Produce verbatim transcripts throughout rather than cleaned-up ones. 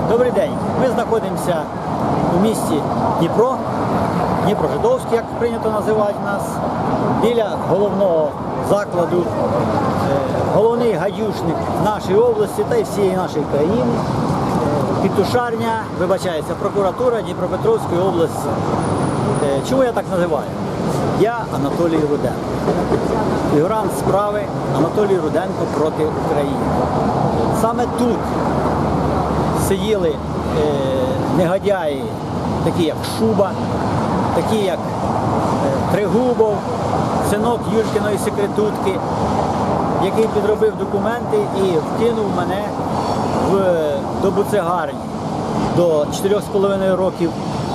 Добрий день. Ми знаходимося у місті Дніпро, Дніпрожидовськ, як прийнято називати нас, біля головного закладу, головний гадюшник нашої області та й всієї нашої країни, Петушарня, вибачається, прокуратура Дніпропетровської області. Чому я так називаю? Я Анатолій Руденко. Фігурант справи Анатолій Руденко проти України. Саме тут сиділи е, негодяї, такі як Шуба, такі як е, Тригубов, синок Юлькіної секретутки, який підробив документи і вкинув мене в, до буцегарні до чотирьох з половиною років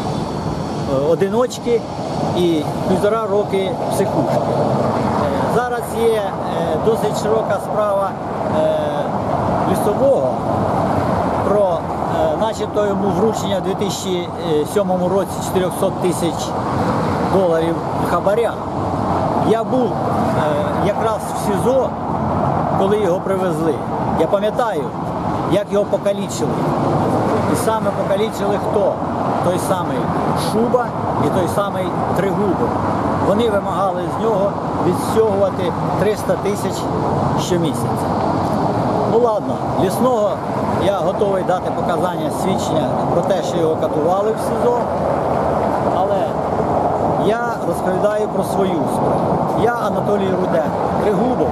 е, одиночки і півтора роки психушки. Е, зараз є е, досить широка справа е, лісового про е, начебто йому вручення в дві тисячі сьомому році чотириста тисяч доларів хабаря. Я був е, якраз в СІЗО, коли його привезли. Я пам'ятаю, як його покалічили. І саме покалічили хто? Той самий Шуба і той самий Тригубов. Вони вимагали з нього відстягувати триста тисяч щомісяця. Ну ладно, Лісного я готовий дати показання, свідчення про те, що його катували в СІЗО, але я розповідаю про свою справу. Я, Анатолій Руденко, Тригубов,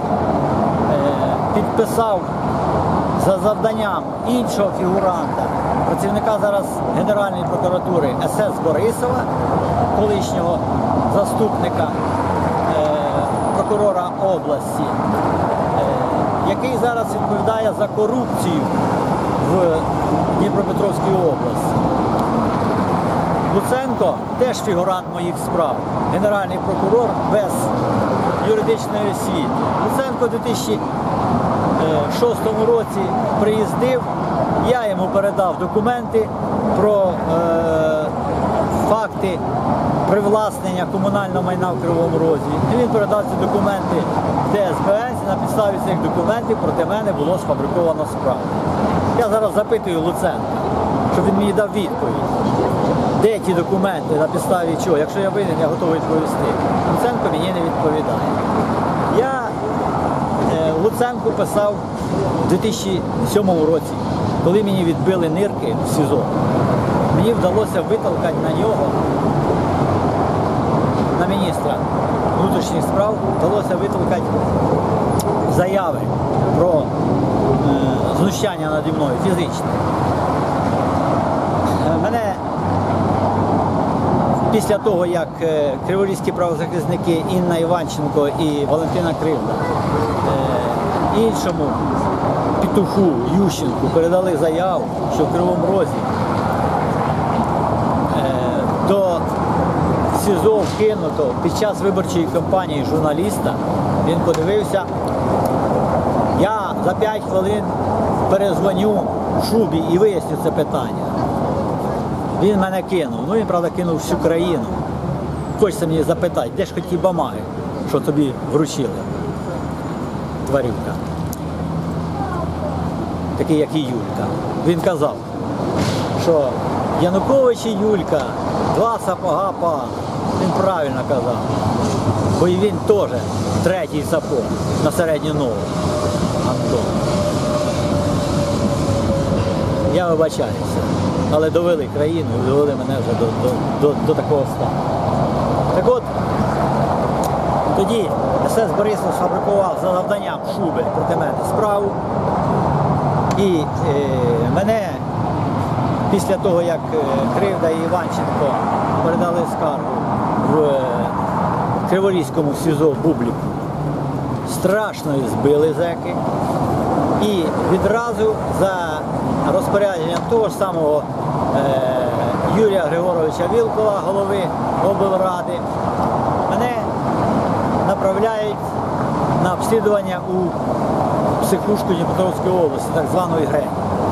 підписав за завданням іншого фігуранта, працівника зараз Генеральної прокуратури ес ес Борисова, колишнього заступника прокурора області, який зараз відповідає за корупцію в Дніпропетровській області. Луценко теж фігурант моїх справ, генеральний прокурор без юридичної освіти. Луценко у дві тисячі шостому році приїздив, я йому передав документи про е, факти привласнення комунального майна в Кривому Розі. І він передав ці документи в де ес бе ес, і на підставі цих документів проти мене було сфабриковано справу. Я зараз запитую Луценка, щоб він мені дав відповідь. Де ті документи, на підставі чого? Якщо я винен, я готовий відповісти. Луценко мені не відповідає. Я е, Луценку писав у дві тисячі сьомому році, коли мені відбили нирки в СІЗО. Мені вдалося витолкати на нього, на міністра внутрішніх справ, вдалося витолкати заяви про е, знущання наді мною фізичне. Мене після того, як криворізькі правозахисники Інна Іванченко і Валентина Кривда е, іншому петуху Ющенку передали заяву, що в Кривому Розі е, до СІЗО вкинуто під час виборчої кампанії журналіста, він подивився, я за п'ять хвилин перезвоню Шубі і виясню це питання. Він мене кинув. Ну, він, правда, кинув всю країну. Хочеться мені запитати, де ж хоч ті бумаги, що тобі вручили, тварюка. Такий, як і Юлька. Він казав, що Янукович і Юлька – два сапога пана. Він правильно казав. Бо і він теж третій сапог на середню ногу. Антон. Я вибачаюся. Але довели країну і довели мене вже до, до, до, до такого стану. Так от, тоді ес ес Борисов сфабрикував за завданням Шуби проти мене справу. І е, мене після того, як Кривда і Іванченко передали скаргу в Криворізькому СІЗО Бубліку, страшно збили зеки. І відразу за розпорядженням того ж самого е, Юрія Григоровича Вілкова, голови облради, мене направляють на обслідування у психушку Дніпропетровської області, так звану Ігрень.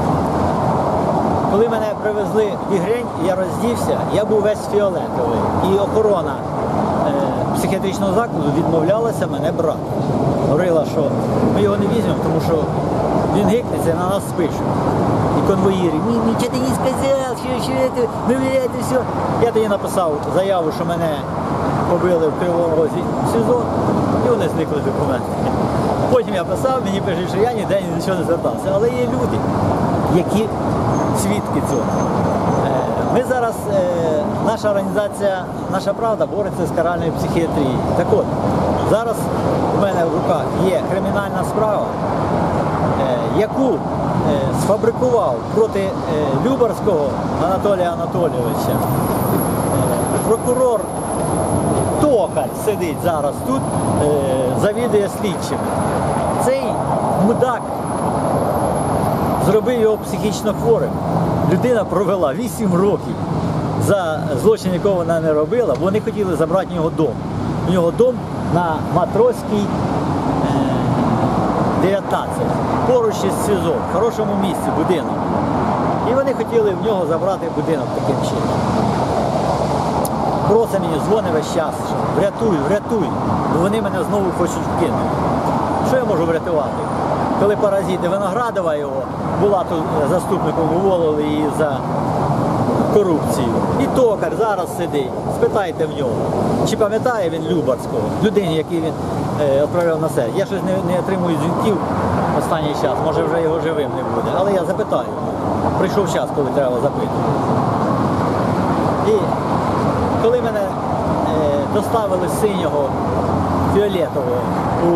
Коли мене привезли в Ігрень, я роздівся, я був весь фіолетовий. І охорона е, психіатричного закладу відмовлялася мене брати. Говорила, що ми його не візьмемо, тому що він гикнеться, на нас спишуть. І конвоїри, ні, нічого ти не сказав, що, що це, ну це все. Я тоді написав заяву, що мене побили в Кривому Розі в СІЗО, і вони зникли документи. Потім я писав, мені пишуть, що я ніде нічого не звертався. Але є люди, які свідки цього. Ми зараз, наша організація «Наша правда» бореться з каральною психіатрією. Так от, зараз у мене в руках є кримінальна справа, яку сфабрикував проти Любарського Анатолія Анатолійовича. Прокурор Токар сидить зараз тут, завідує слідчим. Цей мудак зробив його психічно хворим. Людина провела вісім років за злочин, якого вона не робила, бо вони хотіли забрати у нього дом. У нього дом на Матроській дев'ятнадцять, поруч із СІЗО, в хорошому місці, будинок. І вони хотіли в нього забрати будинок таким чином. Просить мені, дзвонить весь час, що врятуй, врятуй, бо вони мене знову хочуть вкинути. Що я можу врятувати? Коли паразити Виноградова його була тут заступником, уволили її за корупцію. І Токар зараз сидить, спитайте в нього, чи пам'ятає він Любарського, людині, який він е, відправляв на себе. Я щось не, не отримую дзвінків останній час, може вже його живим не буде, але я запитаю. Прийшов час, коли треба запитувати. І коли мене е, доставили з синього, фіолетового у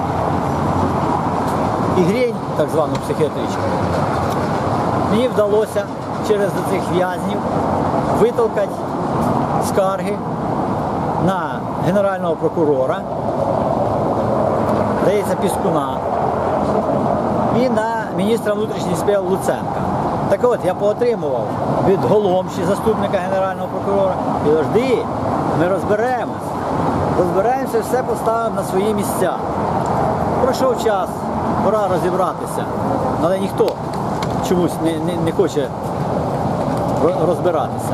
Ігрень, так звану психіатричку, мені вдалося через цих в'язнів витолкати скарги на генерального прокурора, здається, Піскуна, і на міністра внутрішніх справ Луценка. Так от, я поотримував від Голомші, заступника генерального прокурора, і завжди ми розберемось, розберемося, все поставимо на свої місця. Пройшов час, пора розібратися, але ніхто чомусь не, не, не хоче розбиратися.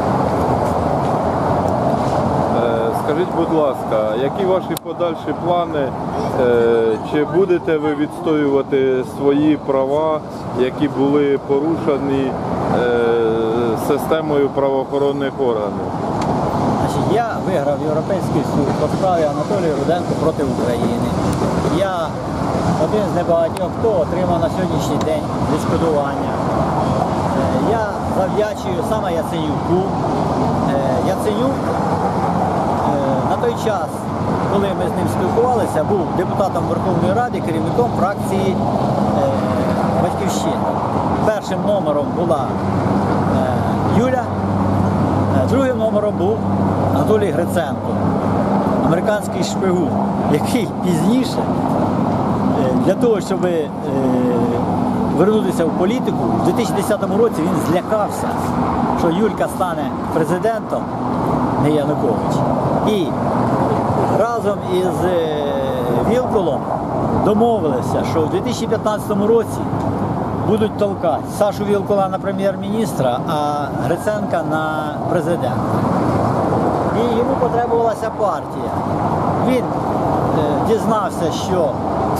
Скажіть, будь ласка, які ваші подальші плани? Чи будете ви відстоювати свої права, які були порушені системою правоохоронних органів? Значить, я виграв Європейський суд по справі Анатолія Руденко проти України. Я один з небагатьох, хто отримав на сьогоднішній день відшкодування. Я завдячую саме Яценюку. Яценюк на той час, коли ми з ним спілкувалися, був депутатом Верховної Ради, керівником фракції «Батьківщина». Першим номером була Юля, другим номером був Анатолій Гриценко, американський шпигун, який пізніше, для того, щоб вернутися в політику, в дві тисячі десятому році він злякався, що Юлька стане президентом, не Янукович. І разом із Вілкулом домовилися, що в дві тисячі п'ятнадцятому році будуть толкати Сашу Вілкула на прем'єр-міністра, а Гриценка на президента. І йому потребувалася партія. Він е, дізнався, що е,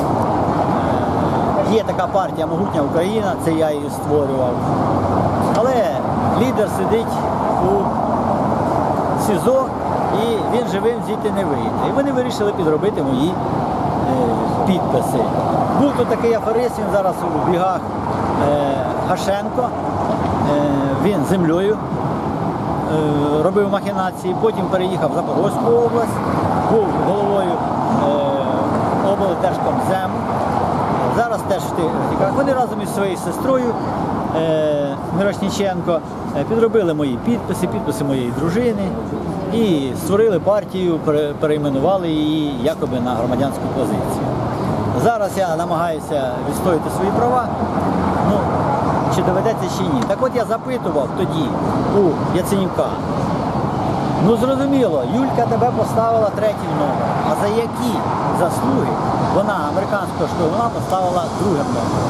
є така партія «Могутня Україна», це я її створював. Але лідер сидить у СІЗО, і він живим звідти не вийде. І вони вирішили підробити мої е, підписи. Був тут такий аферист, він зараз у бігах, е, Гашенко, е, він землею е, робив махінації, потім переїхав в Запорозьку область, був головою е, облдержкомзему, зараз теж в тих. Вони разом із своєю сестрою е, Мирошніченко підробили мої підписи, підписи моєї дружини і створили партію, перейменували її якоби на громадянську позицію. Зараз я намагаюся відстояти свої права, ну, чи доведеться, чи ні. Так от я запитував тоді у Яценюка, ну зрозуміло, Юлька тебе поставила третім номером, а за які заслуги вона американського шпигуна поставила другим номером?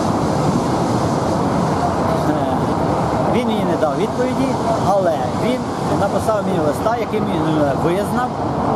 Він мені не дав відповіді, але він написав мені листа, яким він визнав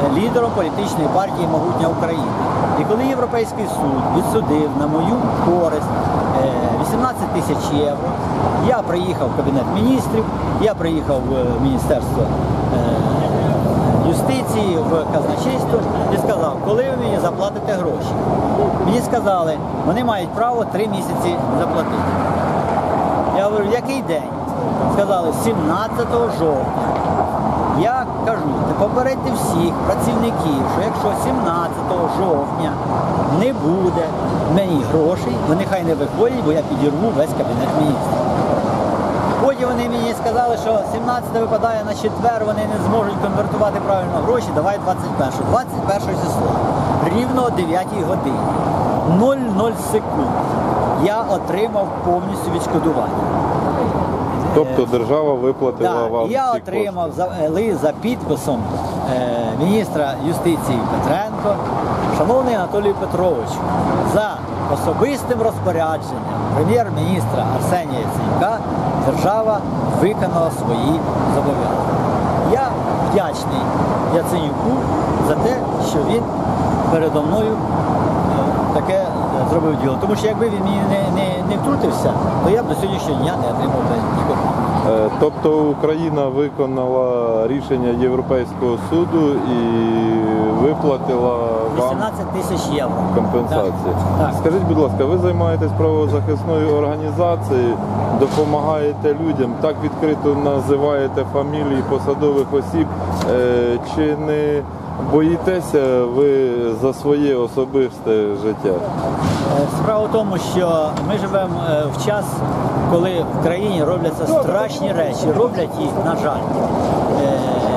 лідером політичної партії «Могутня Україна». І коли Європейський суд відсудив на мою користь е, вісімнадцять тисяч євро, я приїхав в Кабінет міністрів, я приїхав в Міністерство е, юстиції, в казначейство і сказав, коли ви мені заплатите гроші. Мені сказали, вони мають право три місяці заплатити. Я говорю, який день? Сказали, сімнадцятого жовтня. Я кажу, попередьте всіх працівників, що якщо сімнадцятого жовтня не буде мені грошей, вони хай не виходять, бо я підірву весь Кабінет міністрів. Потім вони мені сказали, що сімнадцяте випадає на четвер, вони не зможуть конвертувати правильно гроші, давай двадцять перше. двадцять перше числа, рівно о дев'ятій годині, нуль нуль секунд, я отримав повністю відшкодування. Тобто держава виплатила Так, вам я ці отримав кошти? за, лист за підписом е, міністра юстиції Петренко, шановний Анатолій Петрович, за особистим розпорядженням прем'єр-міністра Арсенія Яценюка держава виконала свої зобов'язання. Я вдячний Яценюку за те, що він передо мною е, таке е, зробив діло. Тому що якби він мені не, не, не втрутився, то я б до сьогоднішнього дня не отримав нікого. Е, Тобто Україна виконала рішення Європейського суду і виплатила вам вісімнадцять тисяч євро. компенсації. Так. Так. Скажіть, будь ласка, ви займаєтесь правозахисною організацією, допомагаєте людям, так відкрито називаєте фамілії посадових осіб. Е, Чи не боїтеся ви за своє особисте життя? Справа в тому, що ми живемо е, в час, коли в країні робляться страшні речі, роблять їх, на жаль, е,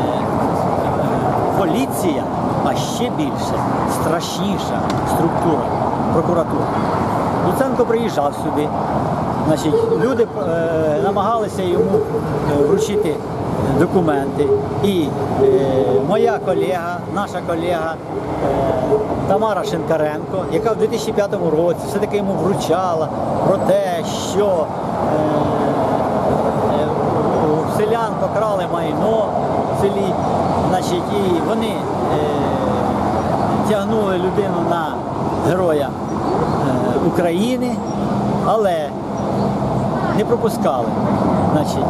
поліція, а ще більше, страшніша структура, прокуратура. Луценко приїжджав сюди, значить, люди е, намагалися йому е, вручити документи. І е, моя колега, наша колега е, Тамара Шинкаренко, яка в дві тисячі п'ятому році все-таки йому вручала про те, що е, е, у селян покрали майно в селі, значить, і вони е, тягнули людину на Героя е, України, але не пропускали. Значить,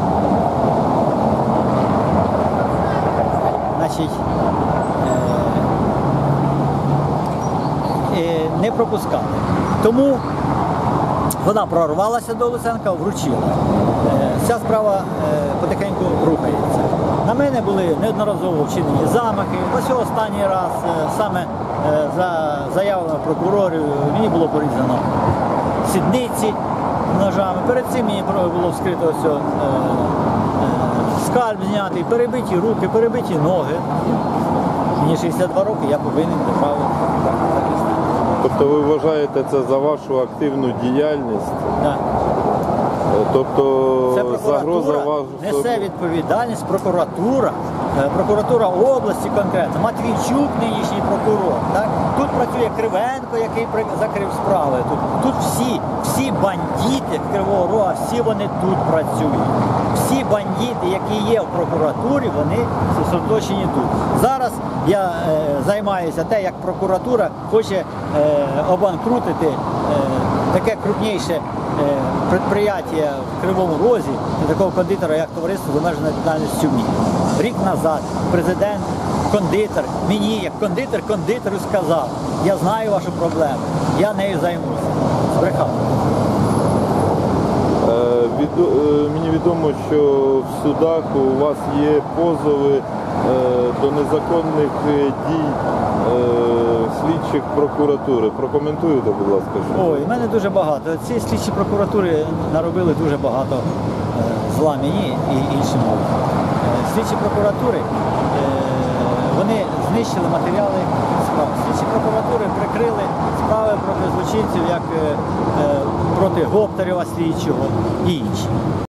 Значить, е, е, не пропускали. Тому вона прорвалася до Луценка, вручила. Е, ця справа е, потихеньку рухається. На мене були неодноразово вчинені замахи. Ось останній раз е, саме е, за заявами прокурорів мені було порізано сідниці ножами. Перед цим мені було вскрито ось, е, скальп знятий, перебиті руки, перебиті ноги. Мені шістдесят два роки, я повинен державу захистити. Тобто ви вважаєте це за вашу активну діяльність? Так. Тобто Це загроза прокуратура вас... несе відповідальність, прокуратура, е, прокуратура області конкретно, Матвійчук, нинішній прокурор. Так? Тут працює Кривенко, який при- закрив справи. Тут, тут всі, всі бандити Кривого Рога, всі вони тут працюють. Всі бандити, які є в прокуратурі, вони сосредоточені тут. Зараз я е, займаюся те, як прокуратура хоче е, обанкрутити е, таке крупніше е, предприятие в Кривому Розі, такого кондитера, як товариство з обмеженою відповідальністю «Мій». Рік назад президент, кондитер, мені як кондитер, кондитеру сказав, я знаю вашу проблему, я нею займуся. Збрехав. Е, відо- е, Мені відомо, що в судах у вас є позови е, до незаконних е, дій е, слідчих прокуратури. Прокоментуєте, будь ласка. що? Ой, в мене дуже багато. Ці слідчі прокуратури наробили дуже багато е, зла мені і іншим людям. Е, Слідчі прокуратури, е, вони знищили матеріали справ. Слідчі прокуратури прикрили справи проти злочинців, як е, е, проти Гоптарєва слідчого і інші.